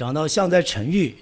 讲到相在沉郁，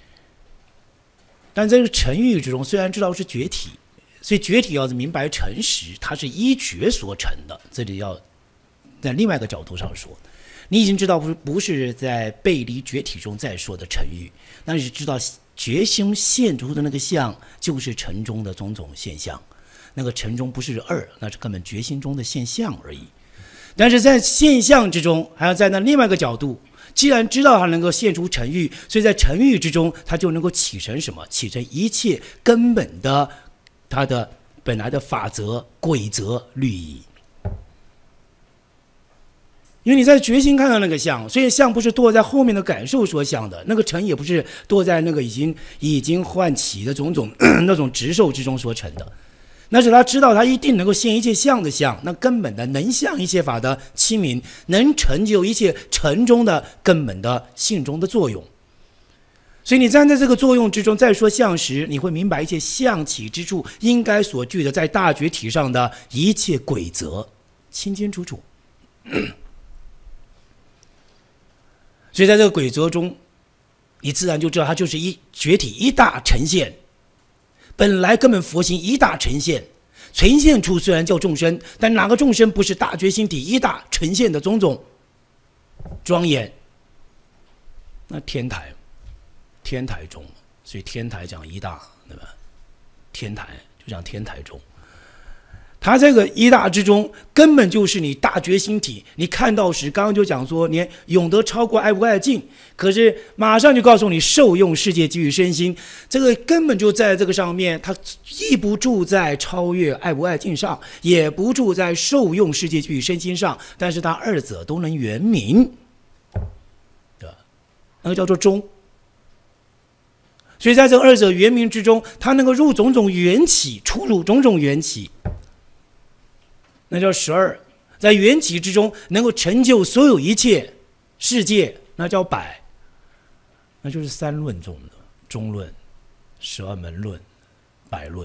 但在这个沉郁之中，虽然知道是觉体，所以觉体要是明白诚实，它是依觉所成的。这里要在另外一个角度上说，你已经知道不是在背离觉体中在说的沉郁，但是知道觉心现出的那个相就是沉中的种种现象。那个沉中不是二，那是根本觉心中的现象而已。但是在现象之中，还要在那另外一个角度，既然知道它能够现出沉郁，所以在沉郁之中，它就能够起成什么？起成一切根本的它的本来的法则、规则、律仪。因为你在觉心看到那个相，所以相不是堕在后面的感受所想的，那个成也不是堕在那个已经唤起的种种那种执受之中所成的。那是他知道他一定能够现一切相的相，那根本的能现一切法的清明，能成就一切成中的根本的性中的作用。所以你站在这个作用之中再说相时，你会明白一切相起之处应该所具的在大觉体上的一切规则，清清楚楚。所以在这个规则中，你自然就知道它就是一觉体一大呈现。本来根本佛性一大呈现出虽然叫众生，但哪个众生不是大觉心体一大呈现的种种庄严？那天台中，所以天台讲一大，对吧？天台就讲天台中，它这个一大之中根本就是你大觉心体。你看到时，刚刚就讲说，你永得超过爱不爱境，可是马上就告诉你受用世界给予身心，这个根本就在这个上面，它亦不住在超越爱不爱境上，也不住在受用世界给予身心上，但是它二者都能圆明，对吧？那个叫做中。所以在这个二者圆明之中，它能够入种种缘起，出入种种缘起，那叫12。在缘起之中能够成就所有一切世界，那叫100。那就是三论中的中论、12门论、百论。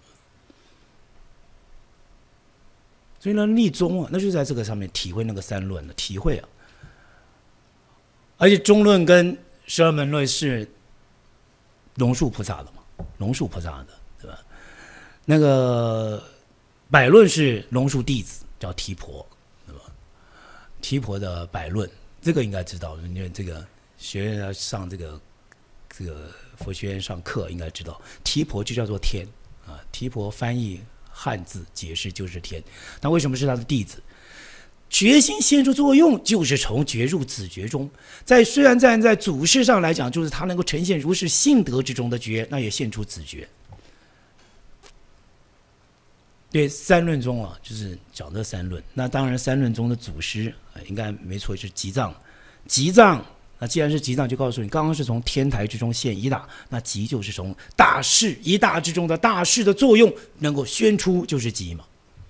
所以呢，立宗啊，那就在这个上面体会那个三论的体会啊。而且中论跟12门论是龙树菩萨的嘛，龙树菩萨的，对吧？那个百论是龙树弟子，叫提婆，对吧？提婆的百论，这个应该知道，因为这个学员要上这个佛学院上课，应该知道提婆就叫做天啊。提婆翻译汉字解释就是天，那为什么是他的弟子？觉心现出作用，就是从觉入子觉中。虽然站在祖师上来讲，就是他能够呈现如是性德之中的觉，那也现出子觉。对，三论中啊，就是讲这三论。那当然，三论中的祖师应该没错，是吉藏。吉藏，那既然是吉藏，就告诉你，刚刚是从天台之中现一大，那吉就是从大事一大之中的大事的作用能够宣出，就是吉嘛。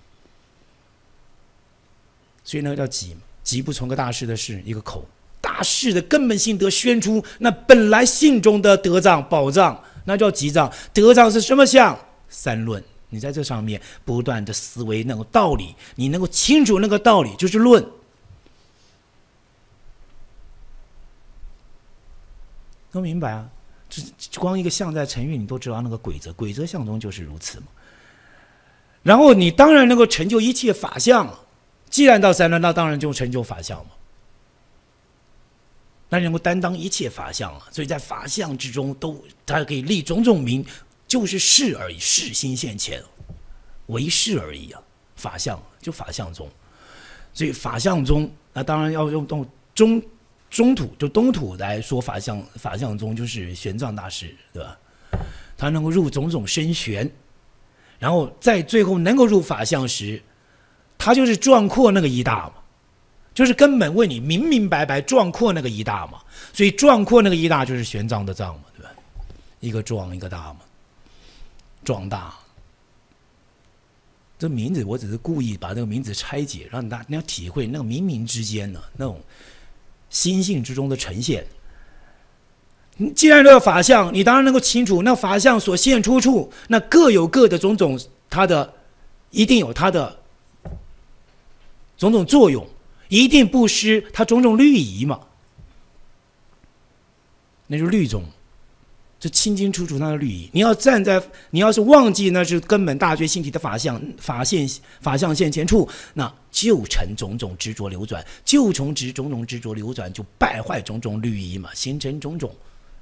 所以那个叫吉嘛，吉不从个大事的事，一个口，大事的根本性德宣出，那本来性中的德藏宝藏，那叫吉藏。德藏是什么相？三论。你在这上面不断的思维那个道理，你能够清楚那个道理，就是论。都明白啊？光一个相在成运，你都知道那个规则，规则相中就是如此嘛。然后你当然能够成就一切法相。既然到三论，那当然就成就法相嘛。那能够担当一切法相啊，所以在法相之中它可以立种种名，就是事而已，事心现前，为事而已啊。法相就法相中，所以法相中，那当然要用中土就东土来说法相中，就是玄奘大师，对吧？他能够入种种深玄，然后在最后能够入法相时。他就是壮阔那个一大嘛，就是根本为你明明白白壮阔那个一大嘛，所以壮阔那个一大就是玄奘的藏嘛，对吧？一个壮一个大嘛，壮大。这名字我只是故意把这个名字拆解，让大家体会那个冥冥之间的那种心性之中的呈现。既然这个法相，你当然能够清楚那法相所现出处，那各有各的种种，它的一定有它的。种种作用，一定不失它种种律仪嘛。 那就是律宗，这清清楚楚那个律仪。你要是忘记那是根本大觉性体的法相现前处，那就成种种执着流转，就从种种执着流转，就败坏种种律仪嘛，形成种种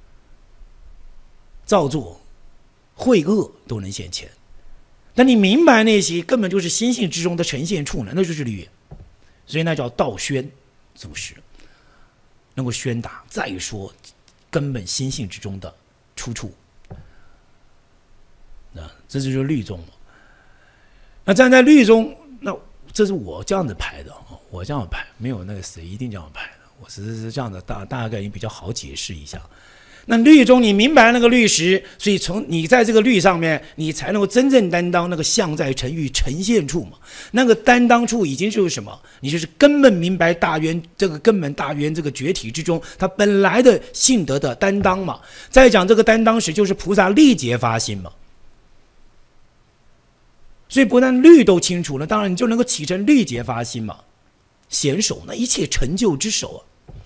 造作秽恶都能现前。但你明白那些根本就是心性之中的呈现处呢，那就是律仪，所以那叫道宣祖师，能够宣达再说根本心性之中的出处。这就是律宗。那站在律宗，那这是我这样子排的，我这样排，没有那个谁一定这样排的，我只是这样的大概也比较好解释一下。那律宗你明白那个律时，所以从你在这个律上面，你才能够真正担当那个相在成域呈现处嘛。那个担当处已经就是什么？你就是根本明白大圆这个根本大圆这个觉体之中，它本来的性德的担当嘛。再讲这个担当时，就是菩萨力竭发心嘛。所以不但律都清楚了，当然你就能够起成力竭发心嘛。显手那一切成就之手啊。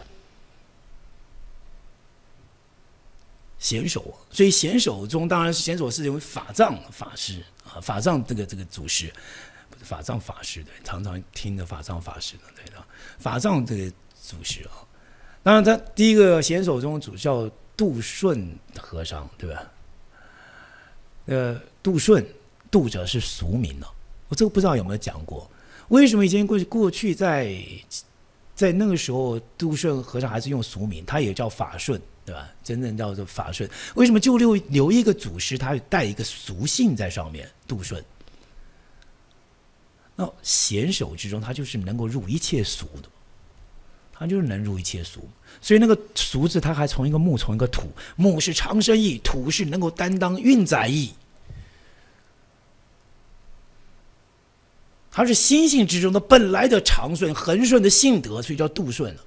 显手，所以显手中当然是显手是因为法藏法师啊，法藏这个祖师，法藏法师对，常常听的法藏法师的对的，法藏这个祖师啊。当然他第一个显手中主叫杜顺和尚，对吧？杜顺，杜者是俗名了，我这个不知道有没有讲过，为什么以前过去在那个时候，杜顺和尚还是用俗名，他也叫法顺。对吧？真正叫做法顺，为什么就留一个祖师，他带一个俗姓在上面？杜顺。那显手之中，他就是能够入一切俗的，他就是能入一切俗。所以那个俗字，他还从一个木，从一个土，木是长生意，土是能够担当运载意。它是心性之中的本来的长顺、恒顺的性德，所以叫杜顺了。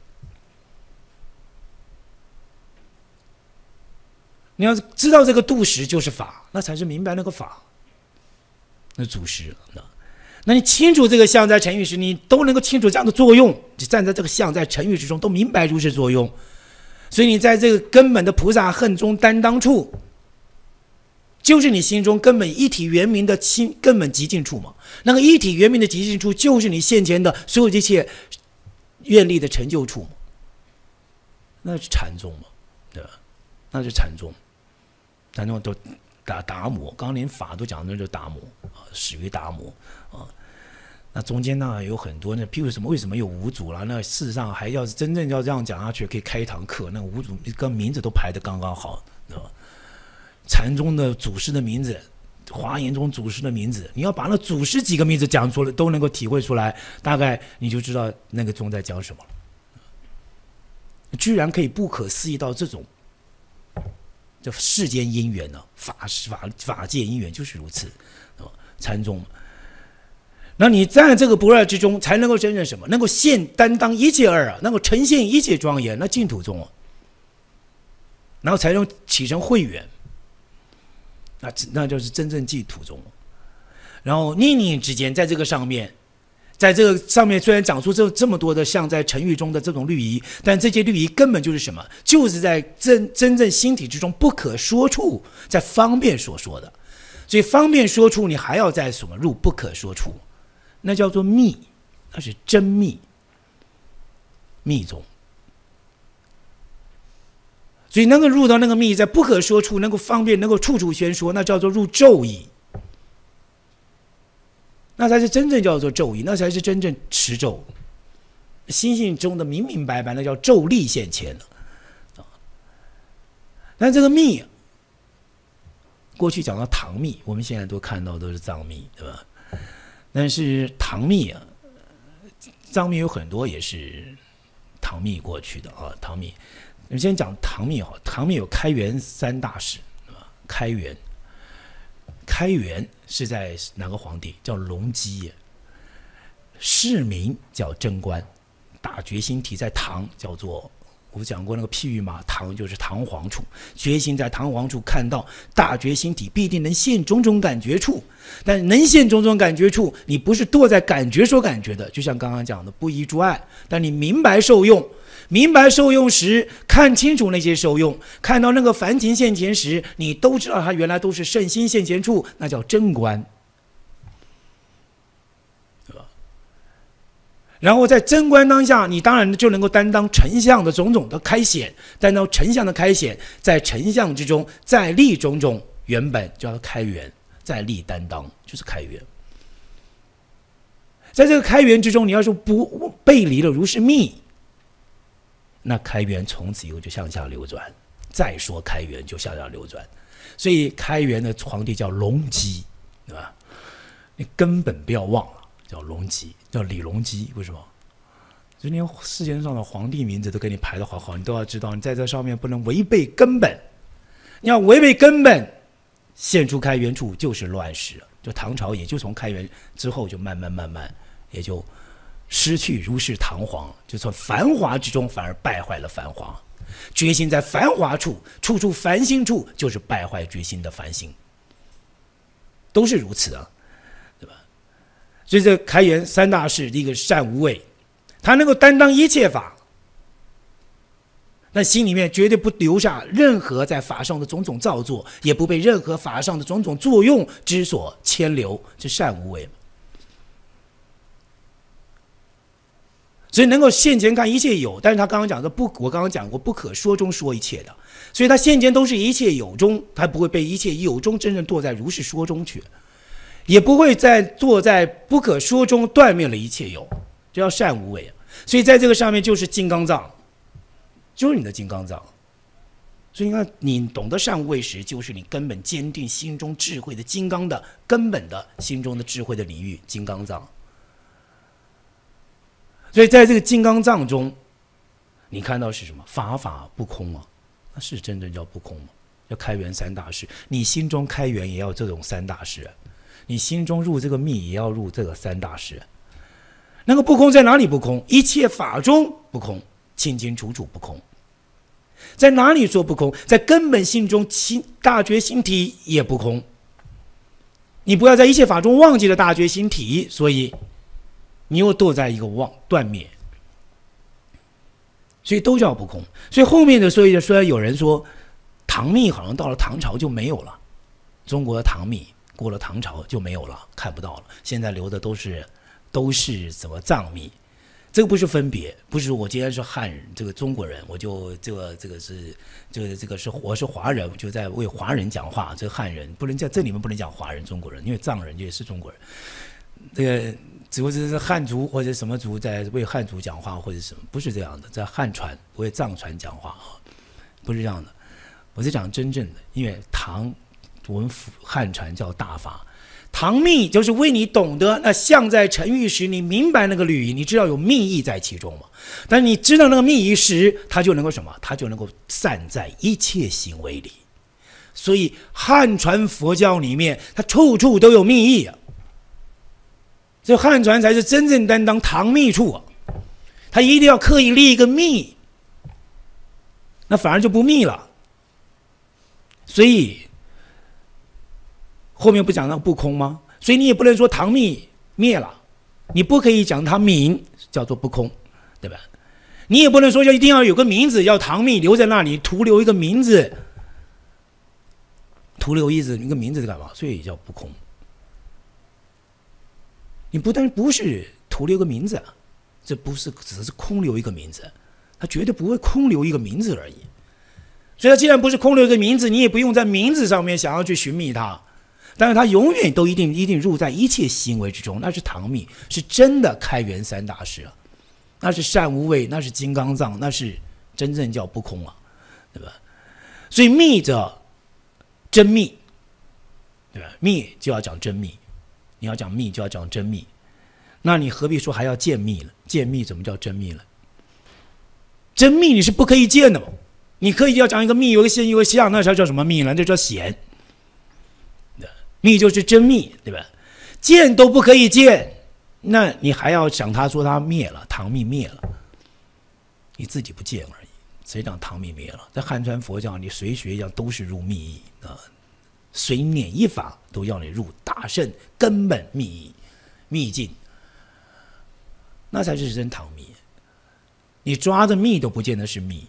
你要知道这个度时就是法，那才是明白那个法，那祖师。那你清楚这个相在成域时，你都能够清楚这样的作用，你站在这个相在成域之中，都明白如是作用。所以你在这个根本的菩萨恨中担当处，就是你心中根本一体圆明的根本极尽处嘛。那个一体圆明的极尽处，就是你现前的所有这些愿力的成就处嘛，那是禅宗嘛，对吧？那是禅宗。禅宗都达摩，刚刚连法都讲的就是达摩啊，始于达摩啊。那中间呢有很多呢，譬如什么为什么有五祖啦？那事实上还要是真正要这样讲下去，可以开一堂课。那五祖跟名字都排得刚刚好，对吧？禅宗的祖师的名字，华严宗祖师的名字，你要把那祖师几个名字讲出来，都能够体会出来，大概你就知道那个宗在讲什么了。居然可以不可思议到这种。这世间因缘呢，法界因缘就是如此，禅宗。那你在这个不二之中，才能够真正什么？能够现担当一切二啊，能够呈现一切庄严，那净土宗啊，然后才能起成慧远，那就是真正净土宗。然后念念之间，在这个上面。在这个上面虽然讲出这么多的像在成域中的这种律仪，但这些律仪根本就是什么？就是在真正心体之中不可说处，在方便所说的。所以方便说处，你还要在什么入不可说处，那叫做密，那是真密，密宗。所以能够入到那个密，在不可说处，能够方便，能够处处宣说，那叫做入咒义。那才是真正叫做咒义，那才是真正持咒，心性中的明明白白，那叫咒力现前了。但这个密，过去讲到唐密，我们现在都看到都是藏密，对吧？但是唐密啊，藏密有很多也是唐密过去的啊。唐密，我们先讲唐密哈，唐密有开元三大士，对吧？开元是在哪个皇帝？叫隆基，世名叫贞观，大觉心体在唐叫做，我讲过那个譬喻嘛，唐就是唐皇处，觉心在唐皇处看到大觉心体必定能现种种感觉处，但能现种种感觉处，你不是堕在感觉所感觉的，就像刚刚讲的不依诸爱，但你明白受用， 明白受用时，看清楚那些受用，看到那个凡情现前时，你都知道它原来都是圣心现前处，那叫真观，对吧？然后在真观当下，你当然就能够担当成相的种种的开显，担当成相的开显，在成相之中，在力种种，原本就要开源，在力担当就是开源。在这个开源之中，你要是不背离了如是密，那开源从此以后就向下流转，再说开源就向下流转，所以开源的皇帝叫隆基，对吧？你根本不要忘了，叫隆基，叫李隆基，为什么？就连世界上的皇帝名字都给你排得好好，你都要知道，你在这上面不能违背根本，你要违背根本，现出开源处就是乱世了。就唐朝也就从开元之后就慢慢也就失去如是堂皇，就从繁华之中反而败坏了繁华。决心在繁华处，处处繁星处，就是败坏决心的繁星，都是如此啊，对吧？所以这开元三大士，第一个善无畏，他能够担当一切法，但心里面绝对不留下任何在法上的种种造作，也不被任何法上的种种作用之所牵流，这善无畏。所以能够现前看一切有，但是他刚刚讲的不，我刚刚讲过不可说中说一切的，所以他现前都是一切有中，他不会被一切有中真正堕在如是说中去，也不会在堕在不可说中断灭了一切有，这叫善无畏。所以在这个上面就是金刚藏，就是你的金刚藏。所以你看，你懂得善无畏时，就是你根本坚定心中智慧的金刚的根本的心中的智慧的领域，金刚藏。所以在这个金刚藏中，你看到是什么？法法不空啊，那是真正叫不空吗？要开元三大士，你心中开元也要这种三大士，你心中入这个密也要入这个三大士。那个不空在哪里不空？一切法中不空，清清楚楚不空。在哪里说不空？在根本性中，大觉心体也不空。你不要在一切法中忘记了大觉心体，所以你又堕在一个断灭，所以都叫不空。所以后面的虽然有人说唐密好像到了唐朝就没有了，中国的唐密过了唐朝就没有了，看不到了，现在留的都是什么藏密。这个不是分别，不是我今天是汉人，这个中国人，我就这个是我是华人，我就在为华人讲话。这个汉人不能在这里面不能讲华人中国人，因为藏人也是中国人。这个只不过是汉族或者什么族在为汉族讲话或者什么，不是这样的，在汉传不为藏传讲话，不是这样的。我是讲真正的，因为唐我们汉传叫大法。唐密就是为你懂得那相在成域时，你明白那个律仪，你知道有密意在其中嘛？但你知道那个密仪时，它就能够什么？它就能够散在一切行为里。所以汉传佛教里面，它处处都有密意啊。这汉传才是真正担当唐密处啊，他一定要刻意立一个密，那反而就不密了。所以后面不讲那个不空吗？所以你也不能说唐密灭了，你不可以讲它泯叫做不空，对吧？你也不能说一定要有个名字，要唐密留在那里，徒留一个名字，徒留一个名字是干嘛？所以叫不空。你不但不是徒留个名字，这不是只是空留一个名字，他绝对不会空留一个名字而已。所以他既然不是空留一个名字，你也不用在名字上面想要去寻觅它，但是他永远都一定入在一切行为之中，那是唐密，是真的开元三大士啊，那是善无畏，那是金刚藏，那是真正叫不空啊，对吧？所以密者真密，对吧？密就要讲真密。你要讲密就要讲真密，那你何必说还要见密了？见密怎么叫真密了？真密你是不可以见的嘛，你可以要讲一个密，有一个现，有一个相，那叫什么密呢？这叫显。密就是真密，对吧？见都不可以见，那你还要想他说他灭了，唐密灭了，你自己不见而已。谁讲唐密灭了？在汉传佛教，你随学一样都是入密意啊。随念一法都要你入大圣根本秘境，那才是真唐密。 你抓着密都不见得是密，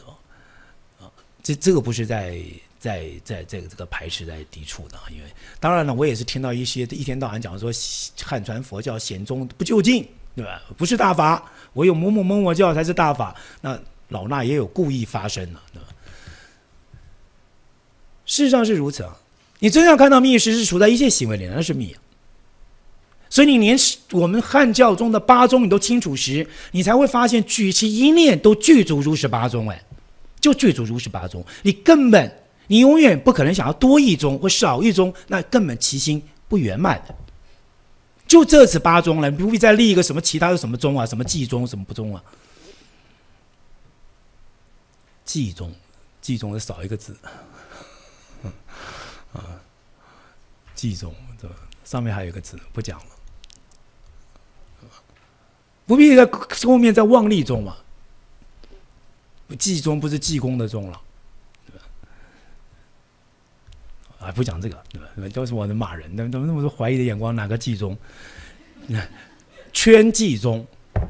这个不是在这个排斥在抵触的，因为当然了，我也是听到一些一天到晚讲说汉传佛教显宗不究竟，对吧？不是大法，唯有某某某某教才是大法。那老衲也有故意发声了，对吧？事实上是如此啊！你真要看到密实是处在一切行为里，那是密啊。所以你连我们汉教中的八宗你都清楚时，你才会发现举其一念都具足如是八宗，就具足如是八宗。你永远不可能想要多一宗或少一宗，那根本其心不圆满的。就这次八宗了，你不必再立一个什么其他的什么宗啊，什么计宗什么不宗啊。计宗是少一个字，计宗上面还有一个字不讲了。不必在后面再妄立宗嘛，济宗不是济公的宗了，对吧？啊，不讲这个，对吧？都是我的骂人，怎么那么多怀疑的眼光？哪个济宗？圈济宗，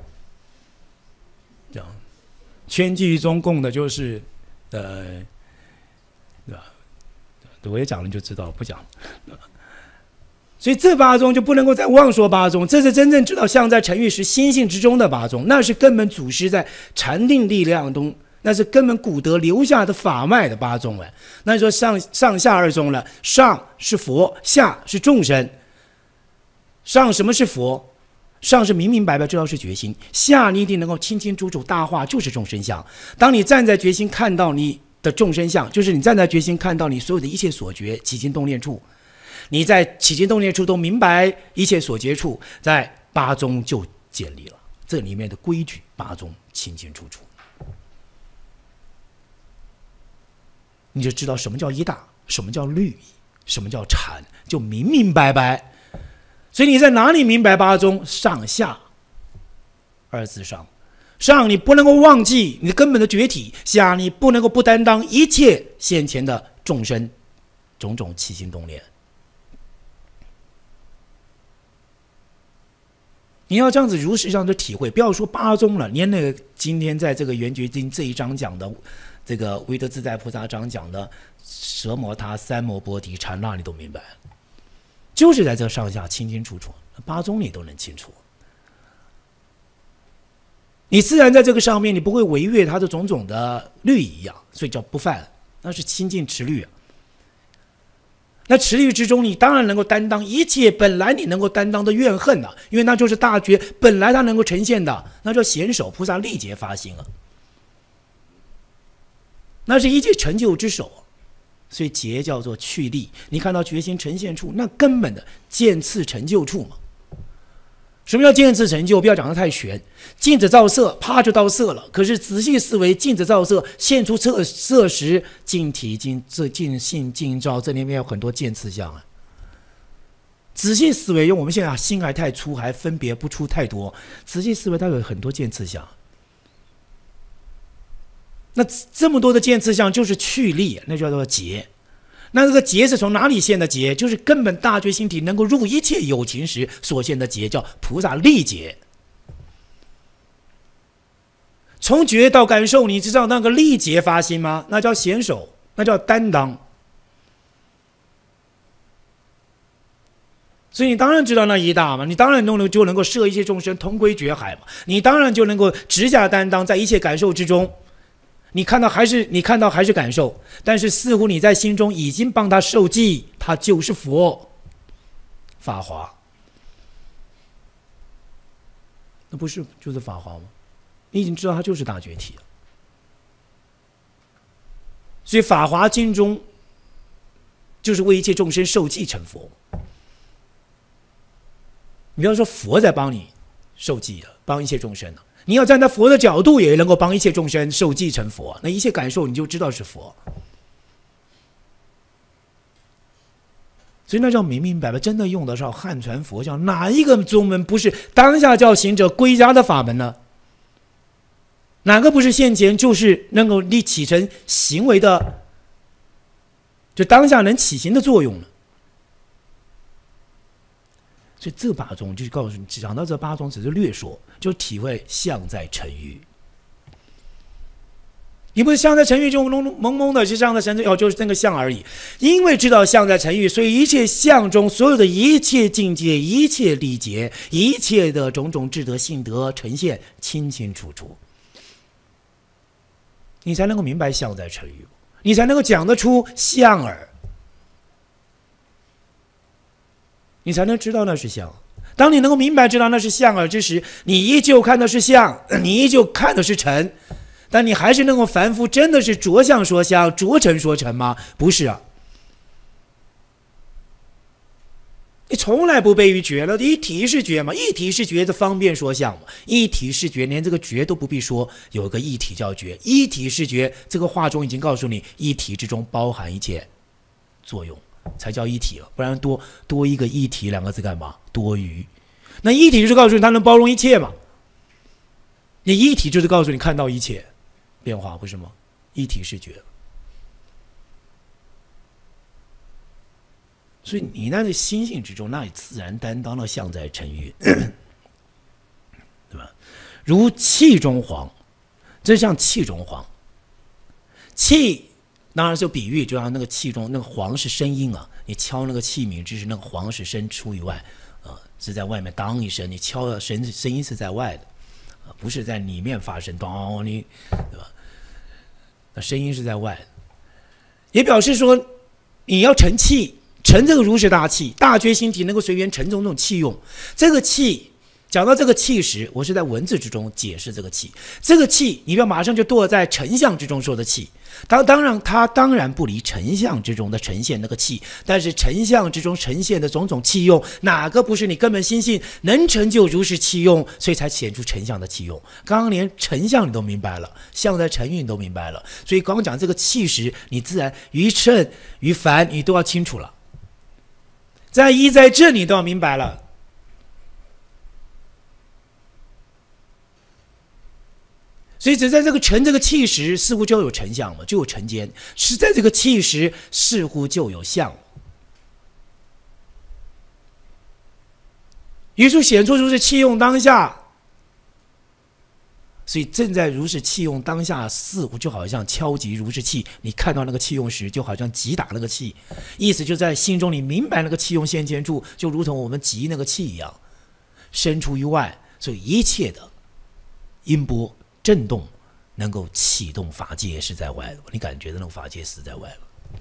这样，圈济宗供的就是，对吧？我也讲了就知道，不讲了。所以这八宗就不能够再妄说八宗，这是真正知道相在成育时心性之中的八宗，那是根本祖师在禅定力量中，那是根本古德留下的法脉的八宗。那说上下二宗了，上是佛，下是众生。上什么是佛？上是明明白白知道是觉心，下你一定能够清清楚楚大化就是众生相。当你站在觉心看到你的众生相，就是你站在觉心看到你所有的一切所觉起心动念处，你在起心动念处都明白一切所觉处，在八宗就建立了这里面的规矩，八宗清清楚楚，你就知道什么叫一大，什么叫律，什么叫禅，就明明白白。所以你在哪里明白八宗？上下二字上，上你不能够忘记你根本的觉体，下你不能够不担当一切先前的众生种种起心动念。你要这样子如实上的体会，不要说八宗了，连那个今天在这个圆觉经这一章讲的，这个威德自在菩萨章讲的舍摩他、三摩波提、禅那，你都明白了，就是在这上下清清楚楚，八宗你都能清楚。你自然在这个上面，你不会违越他的种种的律一样，所以叫不犯，那是清净持律啊。那持律之中，你当然能够担当一切本来你能够担当的怨恨啊，因为那就是大觉本来它能够呈现的，那叫显手菩萨力劫发心啊，那是一切成就之手。所以劫叫做去力，你看到觉心呈现处，那根本的渐次成就处嘛。什么叫渐次成就？不要讲得太玄，镜子照色，啪就到色了。可是仔细思维，镜子照色现出色时，镜体镜性镜照，这里面有很多渐次相啊。仔细思维，用我们现在心还太粗，还分别不出太多。仔细思维，它有很多渐次相。那这么多的渐次相就是去力，那叫做劫。那这个劫是从哪里现的劫？就是根本大觉心体能够入一切有情时所现的劫，叫菩萨力劫。从觉到感受，你知道那个力劫发心吗？那叫显手，那叫担当。所以你当然知道那一大嘛，你当然就能够摄一切众生同归觉海嘛，你当然就能够直下担当，在一切感受之中。你看到还是感受，但是似乎你在心中已经帮他受记，他就是佛。法华，那不是就是法华吗？你已经知道他就是大觉体了。所以法华经中就是为一切众生受记成佛。你不要说佛在帮你受记了，帮一切众生了。你要站在佛的角度，也能够帮一切众生受记成佛，那一切感受你就知道是佛。所以那叫明明白白，真的用得上汉传佛教，哪一个宗门不是当下叫行者归家的法门呢？哪个不是现前就是能够立起成行为的，就当下能起行的作用呢？所以这八宗就是告诉你，讲到这八宗只是略说，就体会相在成育， 你不是相在成语中蒙蒙的，是相在成语就是那个相而已。因为知道相在成语，所以一切相中所有的一切境界、一切礼节、一切的种种智德性德呈现清清楚楚，你才能够明白相在成语，你才能够讲得出相耳，你才能知道那是相。当你能够明白知道那是相耳之时，你依旧看的是相，你依旧看的是成。但你还是能够凡夫真的是着相说相，着成说成吗？不是啊，你从来不悖于觉了。一体是觉嘛，一体是觉的方便说相嘛，一体是觉，连这个觉都不必说，有个一体叫觉，一体是觉，这个话中已经告诉你，一体之中包含一切作用，才叫一体了。不然多一个一体两个字干嘛？多余。那一体就是告诉你它能包容一切嘛，你一体就是告诉你看到一切变化，不是吗？一体是觉。所以你那个心性之中，那里自然担当了相在成语，对吧？如气中黄，这像气中黄。气当然就比喻，就像那个气中那个黄是声音啊，你敲那个器皿之时，那个黄是声出于外，是在外面当一声，你敲的声音是在外的。不是在里面发生，当你对吧？那声音是在外，也表示说你要成气，成这个如是大气，大觉心体能够随缘成这种气用。这个气讲到这个气时，我是在文字之中解释这个气。这个气，你不要马上就堕在成相之中说的气。它当然不离成相之中的呈现那个气，但是成相之中呈现的种种气用，哪个不是你根本心性能成就如是气用，所以才显出成相的气用。刚刚连成相你都明白了，相在成语你都明白了，所以刚刚讲这个气时，你自然于圣于凡你都要清楚了，在一在这你都要明白了。所以只在这个成这个气时，似乎就有成相嘛，就有成间；是在这个气时，似乎就有相。于是显出如是气用当下，所以正在如是气用当下，似乎就好像敲击如是气。你看到那个气用时，就好像击打那个气，意思就在心中你明白那个气用现前处，就如同我们击那个气一样，生出于外。所以一切的音波震动能够启动法界是在外的，你感觉的那个法界是在外了。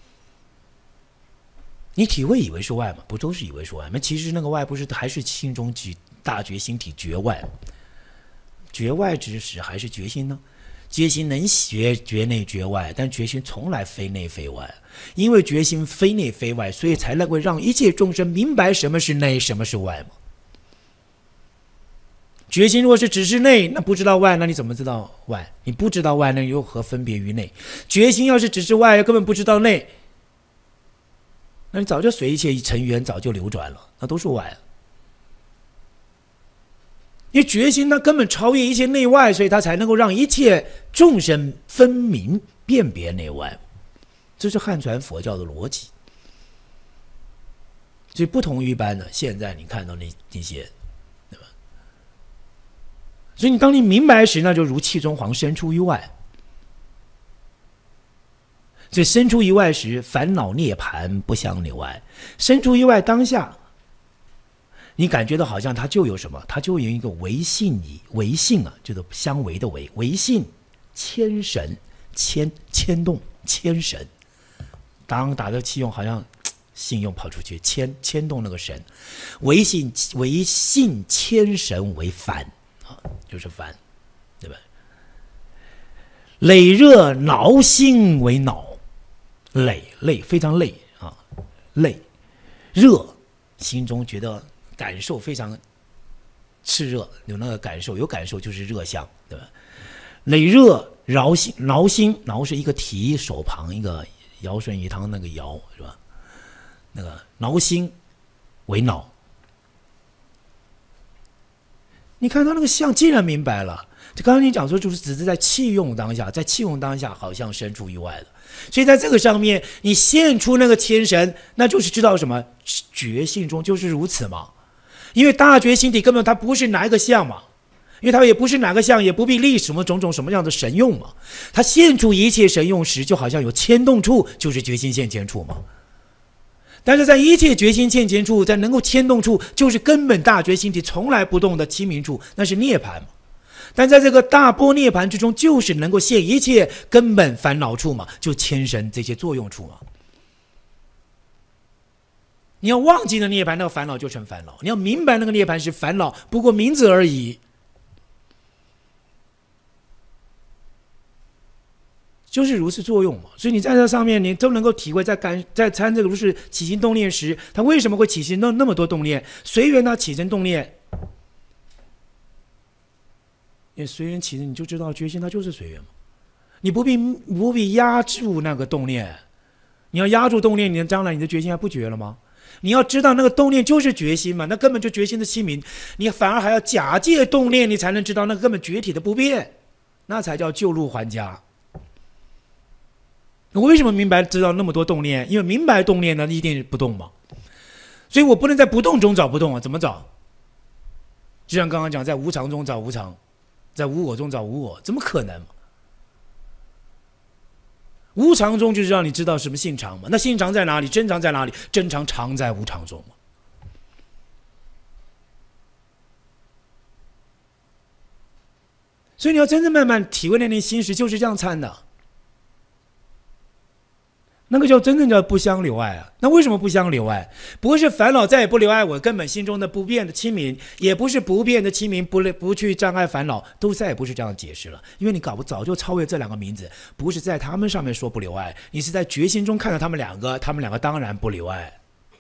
你体会以为是外吗？不都是以为是外吗？其实那个外不是还是心中大觉心体觉外，觉外之时还是觉心呢？觉心能觉内觉外，但觉心从来非内非外。因为觉心非内非外，所以才能够让一切众生明白什么是内，什么是外嘛。觉心如果是只是内，那不知道外，那你怎么知道外？你不知道外，那又何分别于内？觉心要是只是外，根本不知道内，那你早就随一切成缘，早就流转了，那都是外了。因为觉心它根本超越一切内外，所以它才能够让一切众生分明辨别内外，这是汉传佛教的逻辑。所以不同于一般的现在你看到那些。所以当你明白时，那就如气中黄生出于外。所以生出于外时，烦恼涅槃不相内外。生出于外当下，你感觉到好像它就有什么？它就有一个唯性啊，就是相违的唯性牵神牵动牵神。当打这气用，好像性用跑出去牵动那个神，唯性牵神为烦。就是烦，对吧？累热挠心为恼，累非常累啊，累热，心中觉得感受非常炽热，有那个感受，有感受就是热相，对吧？累热挠心是一个提手旁一个尧舜禹汤那个尧是吧？那个挠心为恼。你看他那个相，既然明白了，就刚刚你讲说，就是只是在气用当下，在气用当下，好像生出于外了。所以在这个上面，你现出那个牵神，那就是知道什么？觉性中就是如此嘛。因为大觉心体根本它不是哪一个相嘛， 因为他也不是哪个相，也不必立什么种种什么样的神用嘛。他现出一切神用时，就好像有牵动处，就是觉心现前处嘛。但是在一切觉心现前处，在能够牵动处，就是根本大觉心体从来不动的清明处，那是涅槃嘛。但在这个大般涅槃之中，就是能够现一切根本烦恼处嘛，就牵神这些作用处嘛。你要忘记了涅槃，那个烦恼就成烦恼；你要明白那个涅槃是烦恼，不过名字而已。就是如是作用嘛，所以你在这上面，你都能够体会，在参这个如是起心动念时，它为什么会起心那么多动念？随缘它起身动念，也随缘起身，你就知道觉心它就是随缘嘛。你不必压住那个动念，你要压住动念，你将来你的觉心还不觉了吗？你要知道那个动念就是觉心嘛，那根本就觉心的清明，你反而还要假借动念，你才能知道那个根本觉体的不变，那才叫救入还家。我为什么明白知道那么多动念？因为明白动念呢，一定不动嘛。所以我不能在不动中找不动啊，怎么找？就像刚刚讲，在无常中找无常，在无我中找无我，怎么可能嘛？无常中就是让你知道什么性常嘛。那性常在哪里？真常在哪里？真常常在无常中嘛。所以你要真正慢慢体会那念心时，就是这样参的。那个叫真正叫不相留碍啊。那为什么不相留碍？不是烦恼再也不留碍我根本心中的不变的清明，也不是不变的清明不去障碍烦恼，都再也不是这样解释了。因为你早就超越这两个名字，不是在他们上面说不留碍，你是在觉心中看到他们两个当然不留碍，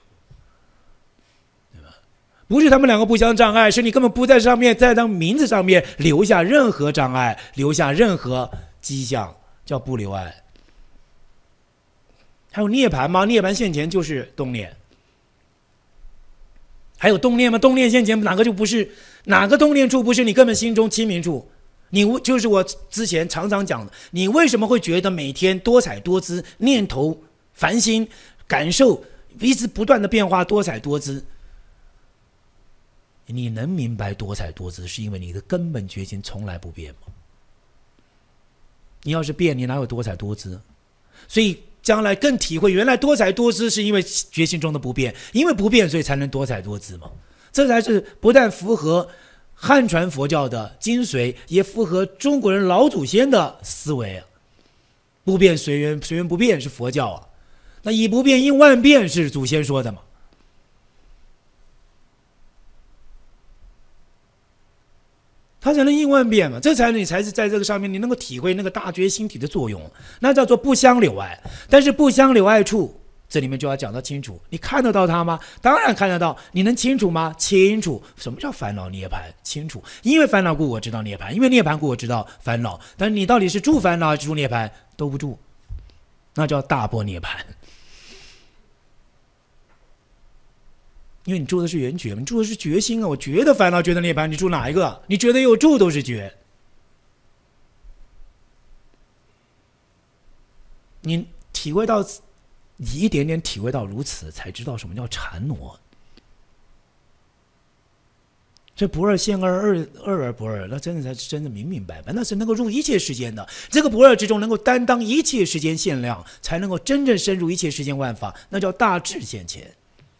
对吧？不是他们两个不相障碍，是你根本不在上面，在当名字上面留下任何障碍，留下任何迹象，叫不留碍。还有涅槃吗？涅槃现前就是动念。还有动念吗？动念现前哪个就不是？哪个动念处不是你根本心中清明处？你就是我之前常常讲的，你为什么会觉得每天多彩多姿，念头烦心感受一直不断的变化，多彩多姿？你能明白多彩多姿，是因为你的根本觉心从来不变吗？你要是变，你哪有多彩多姿？所以将来更体会，原来多彩多姿是因为觉心中的不变，因为不变，所以才能多彩多姿嘛。这才是不但符合汉传佛教的精髓，也符合中国人老祖先的思维啊。不变随缘，随缘不变是佛教啊。那以不变应万变是祖先说的嘛。它才能应万变嘛，这才你才是在这个上面你能够体会那个大觉心体的作用，那叫做不相留碍。但是不相留碍处，这里面就要讲到清楚。你看得到它吗？当然看得到。你能清楚吗？清楚。什么叫烦恼涅槃？清楚。因为烦恼故我知道涅槃，因为涅槃故我知道烦恼。但你到底是住烦恼还是住涅槃？都不住，那叫大般涅槃。因为你住的是圆觉，你住的是觉心啊！我觉得烦恼，觉得涅槃，你住哪一个？你觉得有住都是觉。你体会到，你一点点体会到如此，才知道什么叫禅挪。这不二现二，二而不二，那真的才是真的明明白白，那是能够入一切世间的。这个不二之中，能够担当一切世间限量，才能够真正深入一切世间万法，那叫大智现前。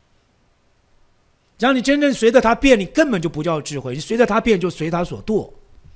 让你真正随着它变，你根本就不叫智慧，你随着它变就随它所堕。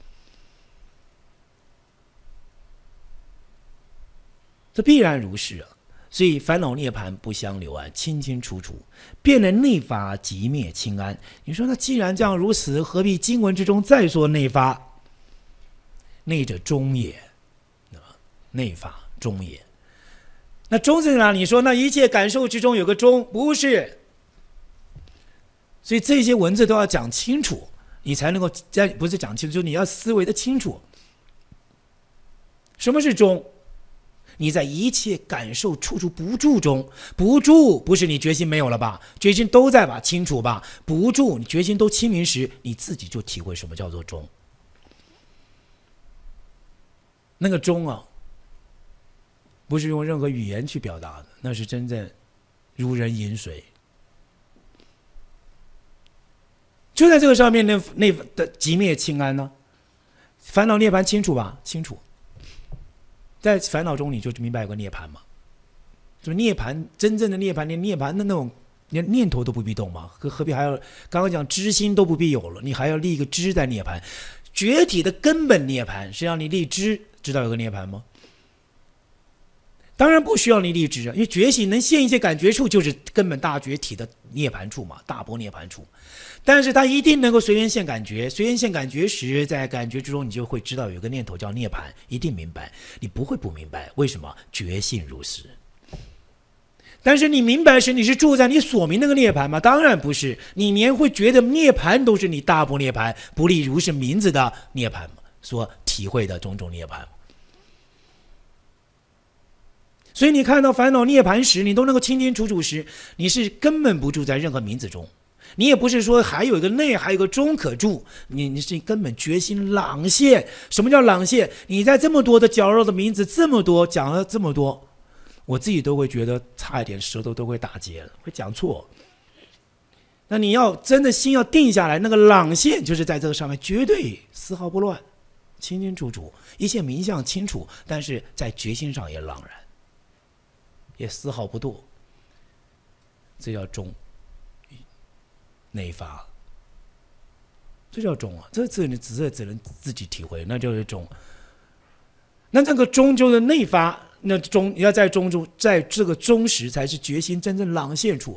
这必然如是啊！所以烦恼涅槃不相留碍，清清楚楚，变了内发即灭清安。你说那既然这样如此，何必经文之中再说内发？内者中也，内发中也。那中在哪里？你说那一切感受之中有个中，不是？所以这些文字都要讲清楚，你才能够不是讲清楚，就是你要思维的清楚。什么是中？你在一切感受处处不住中，不住不是你决心没有了吧？决心都在吧？清楚吧？不住，你决心都清明时，你自己就体会什么叫做中。那个中啊，不是用任何语言去表达的，那是真正如人饮水。 就在这个上面，那的极灭清安呢？烦恼涅槃清楚吧？清楚。在烦恼中，你就明白有个涅槃嘛。就涅槃，真正的涅槃，连涅槃的那种连念头都不必动嘛，何必还要刚刚讲知心都不必有了，你还要立一个知在涅槃？觉体的根本涅槃是让你立知，知道有个涅槃吗？当然不需要你立知啊，因为觉醒能现一些感觉处，就是根本大觉体的涅槃处嘛，大波涅槃处。但是它一定能够随缘现感觉，随缘现感觉时，在感觉之中，你就会知道有个念头叫涅槃，一定明白，你不会不明白。为什么？觉性如是。但是你明白时，你是住在你所明那个涅槃吗？当然不是，你连会觉得涅槃都是你大波涅槃，不立如是名字的涅槃所体会的种种涅槃。所以你看到烦恼涅槃时，你都能够清清楚楚时，你是根本不住在任何名字中，你也不是说还有一个内，还有一个中可住，你是根本决心朗现。什么叫朗现？你在这么多的绞肉的名字，这么多讲了这么多，我自己都会觉得差一点舌头都会打结了，会讲错。那你要真的心要定下来，那个朗现就是在这个上面绝对丝毫不乱，清清楚楚，一切名相清楚，但是在决心上也朗然，也丝毫不堕，这叫中内发，这叫中啊！这你只能自己体会，那就是中。那这个中就是内发，那中你要在中中，在这个中时才是决心真正朗现处。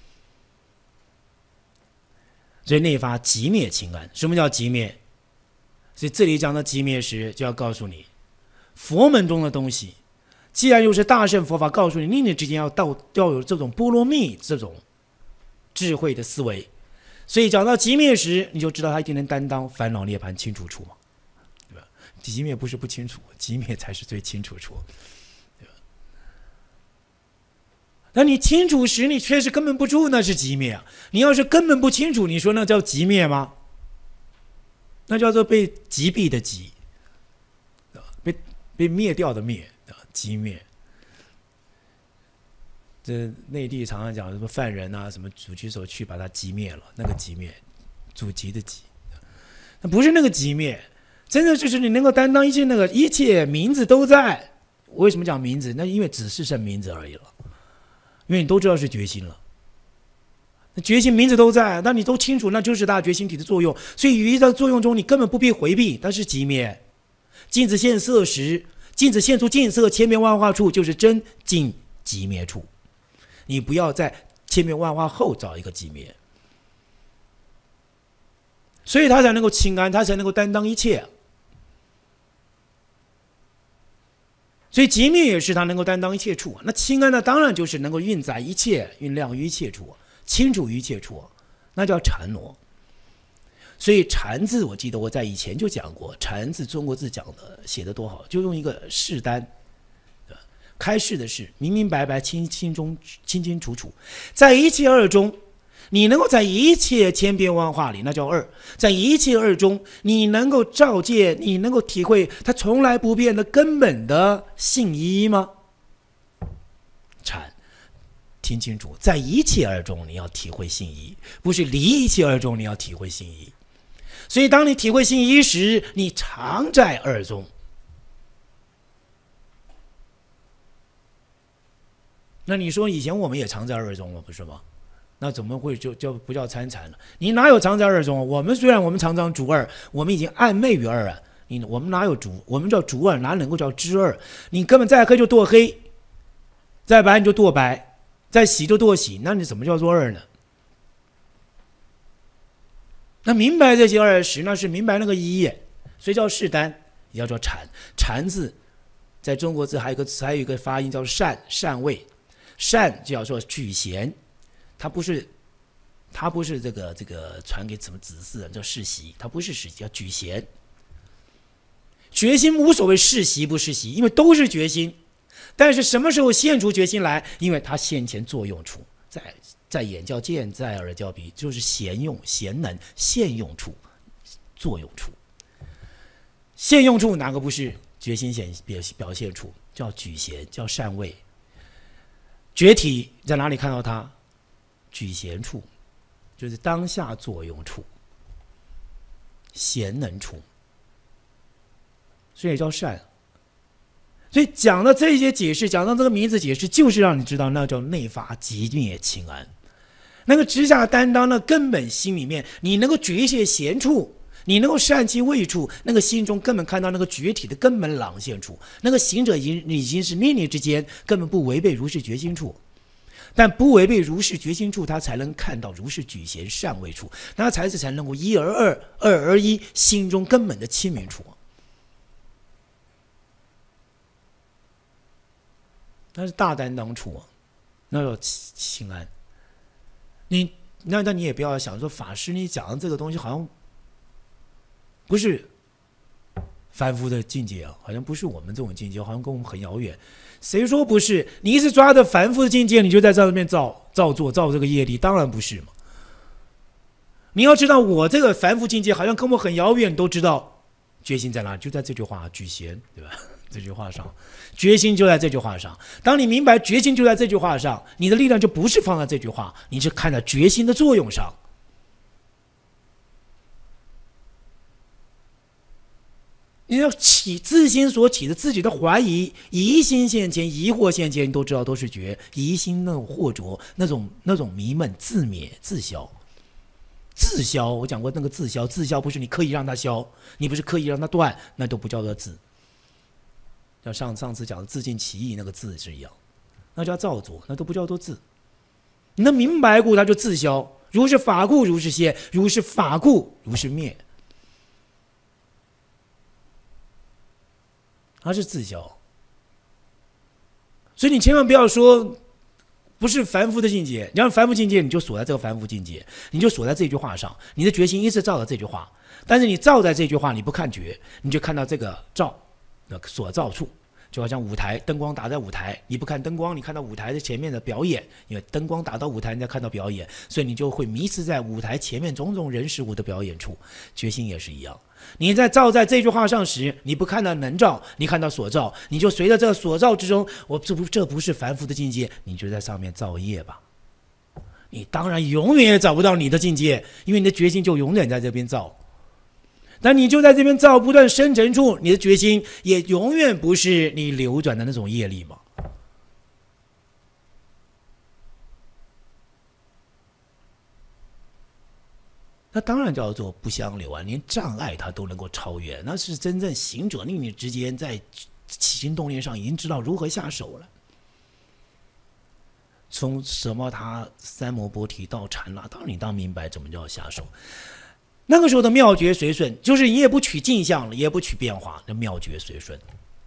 所以内发极灭清安。什么叫极灭？所以这里讲到极灭时，就要告诉你，佛门中的东西。既然又是大乘佛法告诉你，你之间要有这种波罗蜜这种智慧的思维，所以讲到极灭时，你就知道他一定能担当烦恼涅槃清楚处嘛，对吧？极灭不是不清楚，极灭才是最清楚处，对吧？那你清楚时，你确实根本不住，那是极灭啊！你要是根本不清楚，你说那叫极灭吗？那叫做被击毙的击，被灭掉的灭。击灭，这内地常常讲什么犯人啊，什么狙击手去把他击灭了，那个击灭，阻击的击，那不是那个击灭，真的就是你能够担当一切那个一切名字都在。为什么讲名字？那因为只是剩名字而已了，因为你都知道是决心了，那决心名字都在，那你都清楚，那就是大决心体的作用。所以语义的作用中，你根本不必回避，但是击灭。镜子现色时。镜子现出镜色，千变万化处就是真镜极灭处。你不要在千变万化后找一个极灭，所以他才能够清安，他才能够担当一切。所以极灭也是他能够担当一切处。那清安呢，当然就是能够运载一切，运量于一切处，清楚于一切处，那叫禅挪。所以禅字，我记得我在以前就讲过，禅字中国字讲的写的多好，就用一个示单，开示的示，明明白白，清清楚楚，在一切二中，你能够在一切千变万化里，那叫二，在一切二中，你能够照见，你能够体会它从来不变的根本的性一吗？禅。听清楚，在一切二中你要体会性一，不是离一切二中你要体会性一。所以当你体会性一时，你常在二中。那你说以前我们也常在二中了，不是吗？那怎么会就不叫参禅了？你哪有常在二中？我们虽然我们常常逐二，我们已经暗昧于二啊。我们哪有逐？我们叫逐二，哪能够叫知二？你根本再黑就堕黑，再白你就堕白，再喜就堕喜，那你怎么叫做二呢？那明白这些二时，那是明白那个一，所以叫示单，也叫做禅。禅字在中国字还有一个发音叫善，善位，善就叫做举贤，它不是这个传给什么子嗣叫世袭，它不是世袭，叫举贤。决心无所谓世袭不世袭，因为都是决心。但是什么时候现出决心来？因为它现前作用处，在眼叫见，在耳叫鼻，就是贤用、贤能、现用处、作用处。现用处哪个不是决心表现处？叫举贤，叫善位。觉体在哪里看到它？举贤处，就是当下作用处。 贤能处，所以叫善。所以讲到这些解释，讲到这个名字解释，就是让你知道那叫内发即灭清安。那个直下担当的根本心里面，你能够觉些贤处，你能够善其位处，那个心中根本看到那个觉体的根本朗现处，那个行者已经是念念之间根本不违背如是觉心处。但不违背如是觉心处，他才能看到如是举贤善位处，那才能够一而二，二而一，心中根本的清明处。那是大担当处，那叫清安。那你也不要想说法师你讲的这个东西好像不是凡夫的境界啊，好像不是我们这种境界，好像跟我们很遥远。谁说不是？你一直抓着凡夫的境界，你就在这面造作造这个业力，当然不是嘛。你要知道，我这个凡夫境界好像跟我很遥远，都知道决心在哪里，就在这句话举贤，对吧？这句话上，决心就在这句话上。当你明白决心就在这句话上，你的力量就不是放在这句话，你是看在决心的作用上。你要起自心所起的自己的怀疑，疑心现前，疑惑现前，你都知道都是觉。疑心那种惑着，那种迷闷，自灭自消。自消，我讲过那个自消，自消不是你刻意让它消，你不是刻意让它断，那都不叫做自。像上次讲的自尽其意那个自是一样，那叫造作，那都不叫做自。你能明白故，它就自消。如是法故，如是现；如是法故，如是灭。它是自消。所以你千万不要说不是凡夫的境界，你要凡夫境界，你就锁在这个凡夫境界，你就锁在这句话上，你的决心一直照着这句话。但是你照在这句话，你不看觉，你就看到这个照所照处，就好像舞台灯光打在舞台，你不看灯光，你看到舞台的前面的表演，因为灯光打到舞台，你才看到表演，所以你就会迷失在舞台前面种种人事物的表演处。决心也是一样，你在照在这句话上时，你不看到能照，你看到所照，你就随着这个所照之中，这不是凡夫的境界，你就在上面造业吧。你当然永远也找不到你的境界，因为你的决心就永远在这边造。但你就在这边造不断生成处，你的决心也永远不是你流转的那种业力嘛。那当然叫做不相留啊，连障碍它都能够超越，那是真正行者令你之间在起心动念上已经知道如何下手了。从什么他三摩波提到禅啦，当然你当明白怎么叫下手。那个时候的妙觉随顺，就是你也不取镜像了，也不取变化，那妙觉随顺，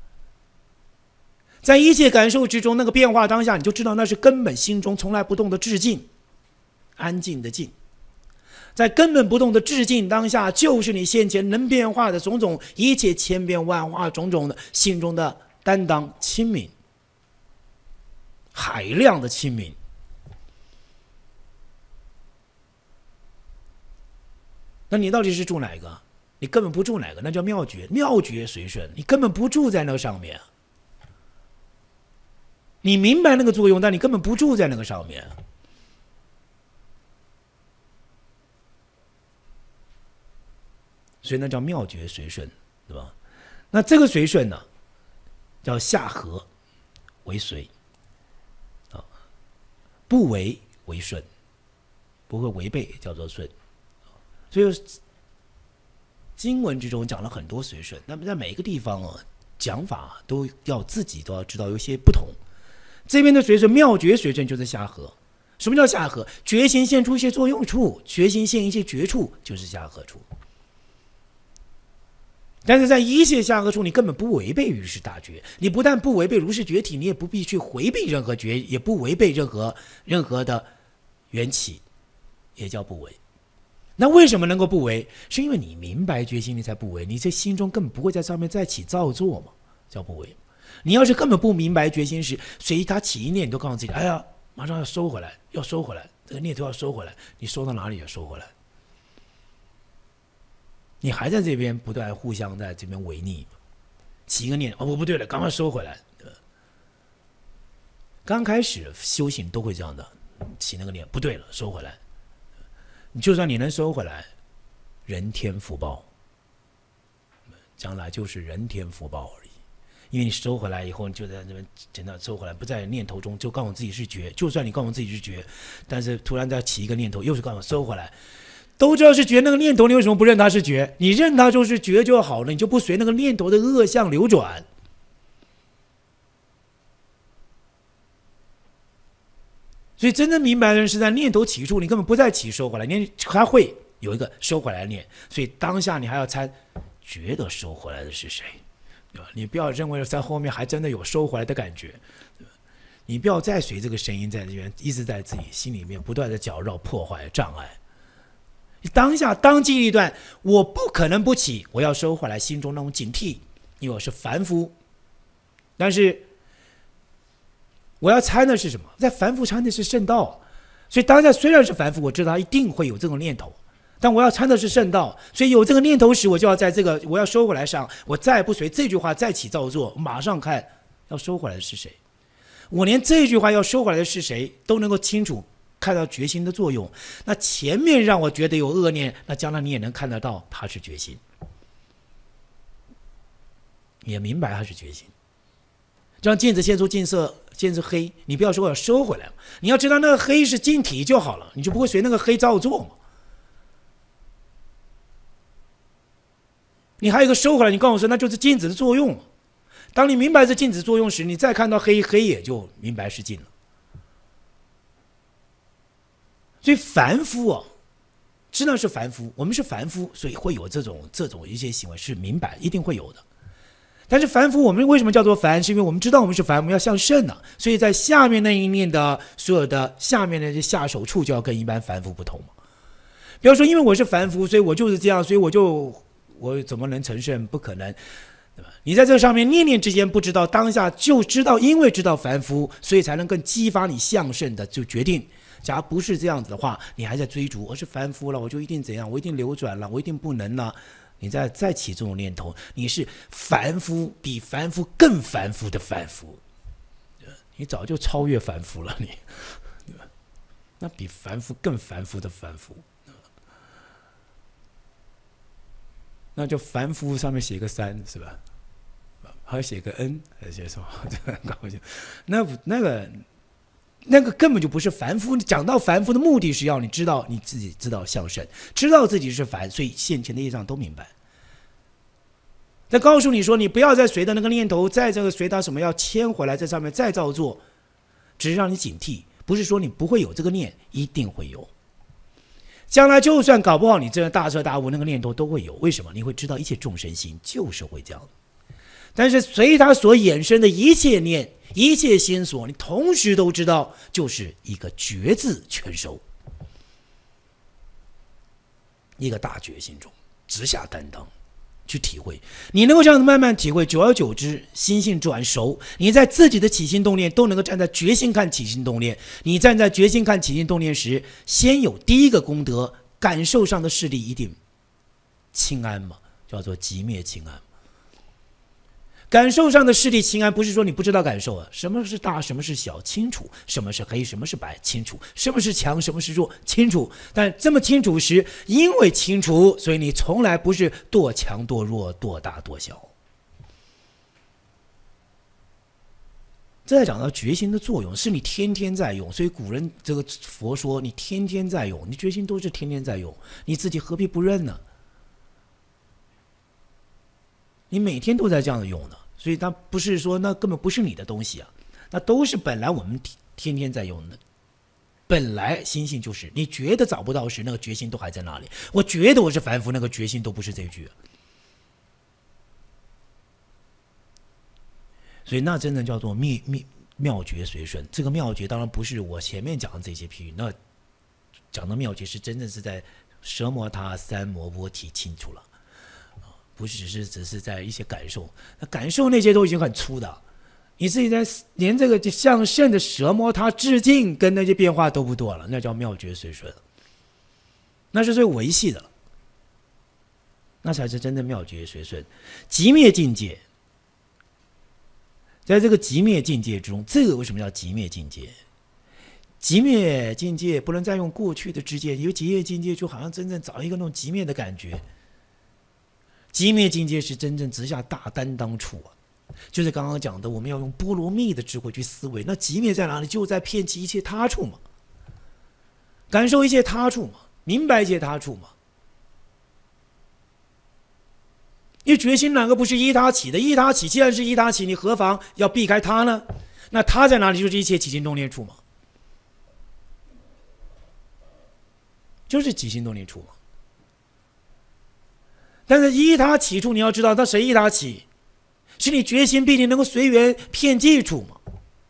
在一切感受之中，那个变化当下，你就知道那是根本心中从来不动的至静，安静的静。在根本不动的至静当下，就是你先前能变化的种种一切千变万化种种的心中的担当清明，海量的清明。那你到底是住哪个？你根本不住哪个，那叫妙觉，妙觉随顺，你根本不住在那个上面。你明白那个作用，但你根本不住在那个上面。所以那叫妙觉随顺，对吧？那这个随顺呢，叫下合为随，不违为顺，不会违背叫做顺。所以经文之中讲了很多随顺，那么在每一个地方讲法都要自己都要知道有些不同。这边的随顺妙觉随顺就是下合。什么叫下合？觉心现出一些作用处，觉心现一些觉处，就是下合处。但是在一切下合处，你根本不违背于是大觉，你不但不违背如是觉体，你也不必去回避任何觉，也不违背任何的缘起，也叫不违。那为什么能够不违？是因为你明白决心，你才不违。你这心中根本不会在上面再起造作嘛，叫不违。你要是根本不明白决心时，随他起一念，你都告诉自己，哎呀，马上要收回来，要收回来，这个念头要收回来，你收到哪里也收回来。你还在这边不断互相在这边违逆，起一个念，我不对了，赶快收回来。刚开始修行都会这样的，起那个念不对了，收回来。就算你能收回来，人天福报将来就是人天福报而已。因为你收回来以后，你就在这边真的收回来，不在念头中，就告诉自己是觉。就算你告诉自己是觉，但是突然再起一个念头，又是告诉收回来，都知道是觉，那个念头你为什么不认它是觉？你认它就是觉就好了，你就不随那个念头的恶相流转。所以真正明白的人是在念头起处，你根本不再起收回来，你还会有一个收回来的念。所以当下你还要猜，觉得收回来的是谁？对吧？你不要认为在后面还真的有收回来的感觉，对吧？你不要再随这个声音在这边一直在自己心里面不断的搅扰、破坏、障碍。当下当机立断，我不可能不起，我要收回来心中那种警惕，因为我是凡夫。但是我要参的是什么？在凡夫参的是圣道，所以当下虽然是凡夫，我知道他一定会有这种念头。但我要参的是圣道，所以有这个念头时，我就要在这个我要收回来上，我再不随这句话再起造作，马上看要收回来的是谁。我连这句话要收回来的是谁都能够清楚看到决心的作用。那前面让我觉得有恶念，那将来你也能看得到它是决心，也明白它是决心。就像镜子现出镜色，镜是黑，你不要说我要收回来，你要知道那个黑是镜体就好了，你就不会随那个黑造作嘛。你还有一个收回来，你告诉我说那就是镜子的作用。当你明白是镜子作用时，你再看到黑，黑也就明白是镜了。所以凡夫啊，知道是凡夫，我们是凡夫，所以会有这种一些行为是明白，一定会有的。但是凡夫我们为什么叫做凡？是因为我们知道我们是凡，我们要向圣呢，所以在下面那一念的所有的下面的下手处就要跟一般凡夫不同嘛。比方说，因为我是凡夫，所以我就是这样，所以我怎么能成圣？不可能，对吧？你在这上面念念之间不知道，当下就知道，因为知道凡夫，所以才能更激发你向圣的就决定。假如不是这样子的话，你还在追逐，我是凡夫了，我就一定怎样，我一定流转了，我一定不能了。你再起这种念头，你是凡夫，比凡夫更凡夫的凡夫，你早就超越凡夫了，你，对吧？那比凡夫更凡夫的凡夫。那就凡夫上面写个3是吧？还要写个 n 还是写什么？那个根本就不是凡夫。讲到凡夫的目的是要你知道你自己知道向圣，知道自己是凡，所以现前的业障都明白。再告诉你说，你不要再随着那个念头，再这个随他什么要牵回来，在上面再造作，只是让你警惕，不是说你不会有这个念，一定会有。将来就算搞不好，你这个大彻大悟，那个念头都会有。为什么？你会知道一切众生心就是会这样。但是随他所衍生的一切念、一切心所，你同时都知道，就是一个觉字全收，一个大觉心中直下担当去体会。你能够这样慢慢体会，久而久之，心性转熟，你在自己的起心动念都能够站在决心看起心动念。你站在决心看起心动念时，先有第一个功德，感受上的势力一定清安嘛，叫做寂灭清安。感受上的势力清安，不是说你不知道感受啊，什么是大，什么是小，清楚；什么是黑，什么是白，清楚；什么是强，什么是弱，清楚。但这么清楚时，因为清楚，所以你从来不是多强多弱，多大多小。这在讲到决心的作用，是你天天在用。所以古人这个佛说，你天天在用，你决心都是天天在用，你自己何必不认呢？你每天都在这样的用呢。所以它不是说那根本不是你的东西啊，那都是本来我们天天在用的。本来心性就是你觉得找不到时，那个决心都还在那里。我觉得我是凡夫，那个决心都不是这句。所以那真的叫做妙觉随顺。这个妙觉当然不是我前面讲的这些譬喻，那讲的妙觉是真正是在奢摩他三摩波提清楚了。不是只是在一些感受，那感受那些都已经很粗的，你自己在连这个向圣的奢摩他致敬跟那些变化都不多了，那叫妙觉随顺，那是最维系的，那才是真正妙觉随顺。寂灭境界，在这个寂灭境界中，这个为什么叫寂灭境界？寂灭境界不能再用过去的知见，因为寂灭境界就好像真正找一个那种寂灭的感觉。 极灭境界是真正直下大担当处啊，就是刚刚讲的，我们要用波罗蜜的智慧去思维。那极灭在哪里？就在遍及一切他处嘛，感受一切他处嘛，明白一切他处嘛。因为决心哪个不是依他起的？依他起，既然是依他起，你何妨要避开他呢？那他在哪里？就是一切起心动念处嘛，就是起心动念处嘛。但是依他起处，你要知道，他谁依他起？是你决心必定能够随缘遍计处嘛。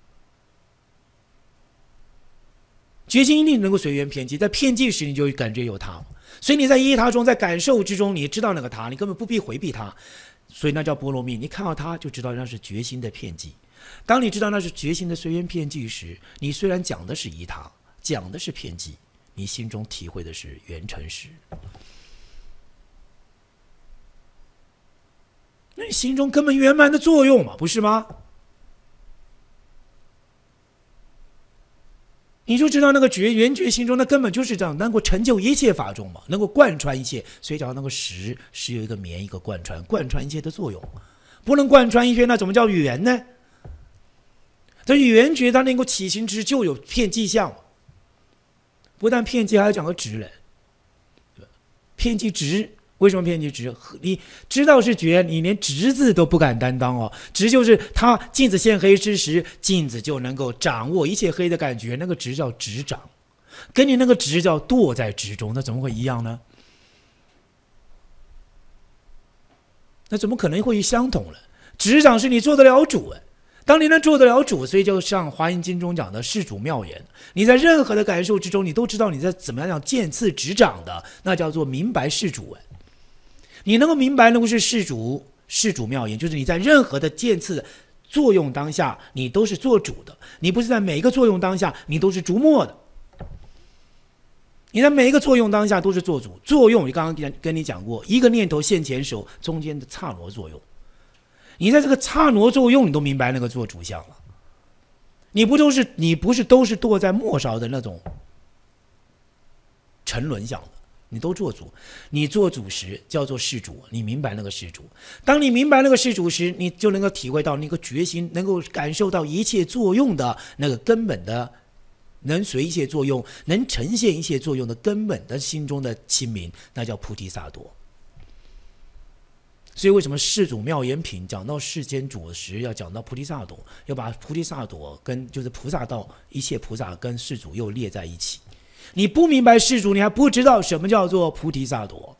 决心一定能够随缘遍计，在遍计时你就感觉有他嘛。所以你在依他中，在感受之中，你知道那个他，你根本不必回避他，所以那叫波罗蜜。你看到他就知道那是决心的遍计。当你知道那是决心的随缘遍计时，你虽然讲的是依他，讲的是遍计，你心中体会的是圆成实。那你心中根本圆满的作用嘛，不是吗？你就知道那个圆觉心中，那根本就是这样，能够成就一切法中嘛，能够贯穿一切。所以讲那个实有一个绵，一个贯穿一切的作用。不能贯穿一切，那怎么叫圆呢？这圆觉它能够起心之就有遍计相，不但遍计，还要讲个直人。遍计直，为什么遍计直？你知道是觉，你连直字都不敢担当哦。直就是它镜子现黑之时，镜子就能够掌握一切黑的感觉，那个直叫直掌，跟你那个直叫堕在直中，那怎么会一样呢？那怎么可能会相同了？直掌是你做得了主，当你能做得了主，所以就像《华严经》中讲的世主妙言，你在任何的感受之中，你都知道你在怎么样见次执掌的，那叫做明白世主。你能够明白那个是世主妙言，就是你在任何的见次作用当下，你都是做主的，你不是在每一个作用当下你都是逐末的，你在每一个作用当下都是做主。作用我刚刚跟你讲过，一个念头现前手中间的刹那作用，你在这个刹那作用，你都明白那个做主相了。你不是都是堕在末梢的那种沉沦相的，你都做主。你做主时叫做事主，你明白那个事主。当你明白那个事主时，你就能够体会到那个决心，能够感受到一切作用的那个根本的，能随一切作用，能呈现一切作用的根本的心中的清明，那叫菩提萨埵。所以为什么世主妙言品讲到世间主时要讲到菩提萨埵，要把菩提萨埵跟就是菩萨道一切菩萨跟世主又列在一起。你不明白世主，你还不知道什么叫做菩提萨埵。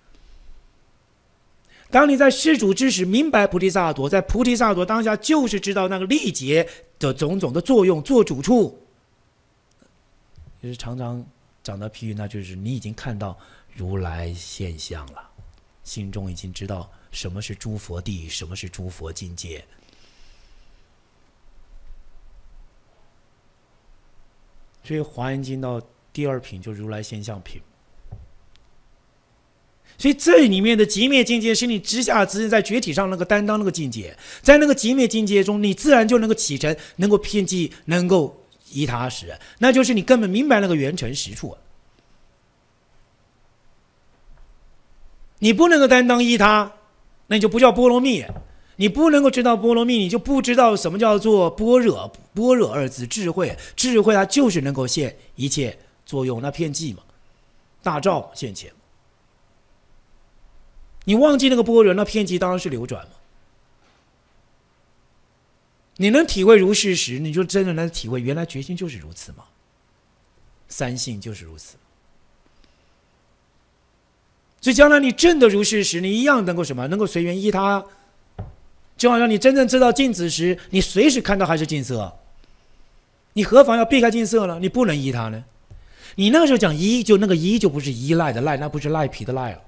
当你在世主之时明白菩提萨埵，在菩提萨埵当下就是知道那个历劫的种种的作用，做主处，就是常常讲到譬喻，那就是你已经看到如来现象了，心中已经知道什么是诸佛地，什么是诸佛境界。所以华严经到第二品就如来现象品。所以这里面的极灭境界是你直下直在觉体上那个担当那个境界，在那个极灭境界中，你自然就能够启程，能够遍计，能够依他时，那就是你根本明白那个圆成实处。你不能够担当依他，那你就不叫波罗蜜。你不能够知道波罗蜜，你就不知道什么叫做般若。般若二字智慧，智慧它就是能够现一切作用，那遍计嘛，大照现前。你忘记那个般若，那遍计当然是流转嘛。你能体会如是时，你就真的能体会原来决心就是如此嘛，三性就是如此。所以将来你证得如是时，你一样能够什么？能够随缘依他。就好像你真正知道镜子时，你随时看到还是镜色，你何妨要避开镜色呢？你不能依他呢？你那个时候讲依，就那个依就不是依赖的赖，那不是赖皮的赖了。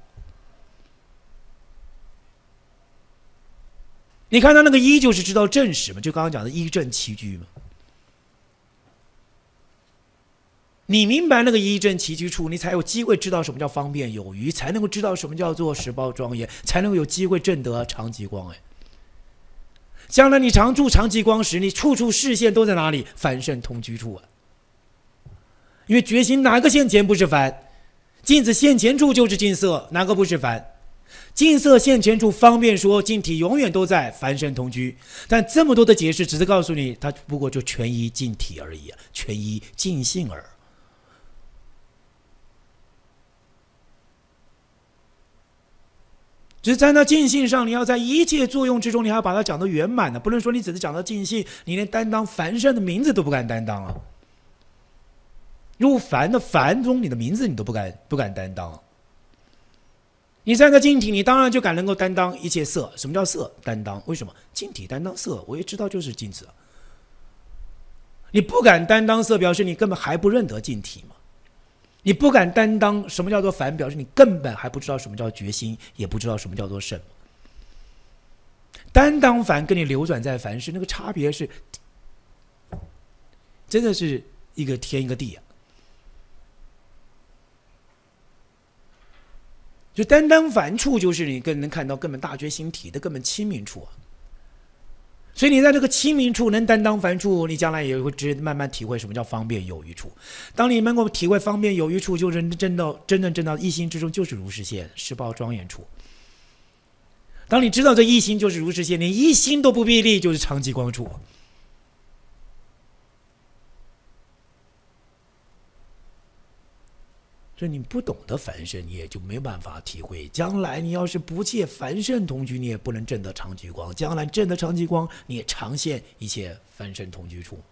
你看到那个依就是知道正实嘛，就刚刚讲的依正齐居嘛。你明白那个依正齐居处，你才有机会知道什么叫方便有余，才能够知道什么叫做实报庄严，才能够有机会证得常极光。将来你常住常极光时，你处处视线都在哪里？凡圣同居处。因为觉心哪个现前不是凡？镜子现前处就是镜色，哪个不是凡？ 净色现前处，方便说净体永远都在，凡圣同居。但这么多的解释，只是告诉你，它不过就全依净体而已，全依净性耳。只是在那净性上，你要在一切作用之中，你还要把它讲得圆满的，不能说你只是讲到净性，你连担当凡圣的名字都不敢担当啊。入凡的凡中，你的名字你都不敢担当。你在那净体，你当然就敢能够担当一切色。什么叫色？担当？为什么净体担当色？我也知道就是净色。你不敢担当色，表示你根本还不认得净体嘛。你不敢担当什么叫做凡，表示你根本还不知道什么叫觉心，也不知道什么叫做圣。担当凡跟你流转在凡世，那个差别是真的是一个天一个地啊。就担当凡处，就是你更能看到根本大觉心体的根本清明处啊。所以你在这个清明处能担当凡处，你将来也会慢慢体会什么叫方便有余处。当你能够体会方便有余处，就是真正证到一心之中就是如是现，实报庄严处。当你知道这一心就是如是现，连一心都不必立，就是常寂光处。所以你不懂得凡圣，你也就没有办法体会。将来你要是不借凡圣同居，你也不能证得常寂光。将来证得常寂光，你也常现一切凡圣同居处。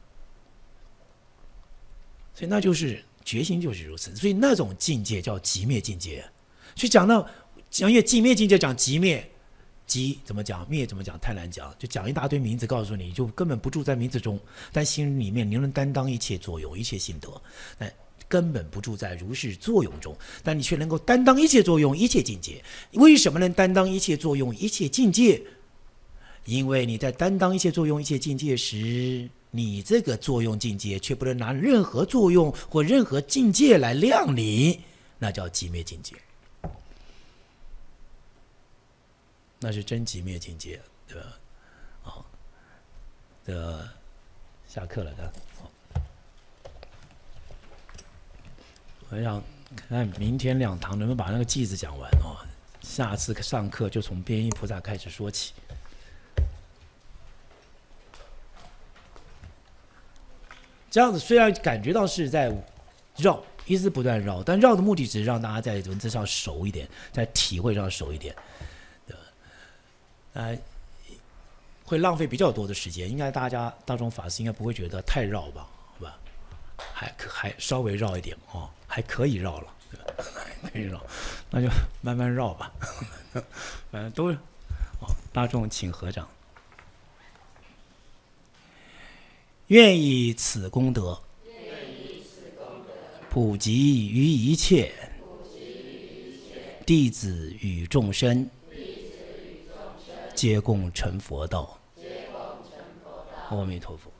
所以那就是觉心就是如此。所以那种境界叫寂灭境界。所以讲越寂灭境界，讲寂灭，寂怎么讲，灭怎么讲，太难讲。就讲一大堆名字，告诉你就根本不住在名字中，但心里面你能担当一切作用，一切性德。根本不住在如是作用中，但你却能够担当一切作用，一切境界。为什么能担当一切作用，一切境界？因为你在担当一切作用，一切境界时，你这个作用境界却不能拿任何作用或任何境界来量你，那叫寂灭境界，那是真寂灭境界，对吧？好，下课了的。我想看明天2堂能不能把那个偈子讲完哦。下次上课就从边益菩萨开始说起。这样子虽然感觉到是在绕，一直不断绕，但绕的目的只是让大家在文字上熟一点，在体会上熟一点，对吧？会浪费比较多的时间，应该大众法师应该不会觉得太绕吧？好吧？还稍微绕一点哦。还可以绕了，对吧？可以绕，那就慢慢绕吧。反正都大众请合掌。愿以此功德，普及于一切弟子与众生，皆共成佛道。阿弥陀佛。